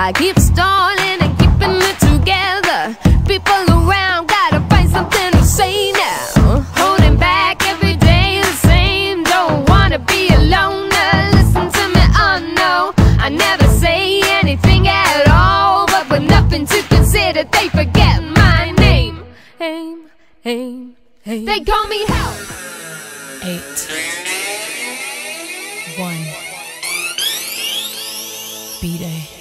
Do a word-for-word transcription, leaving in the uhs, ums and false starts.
I keep stalling and keeping it together. People around, gotta find something to say now. Holding back every day the same. Don't wanna be alone. Listen to me, oh no. I never say anything at all, but with nothing to consider, they forget my name. Aim, aim, aim. They call me help. Eight. B-Day.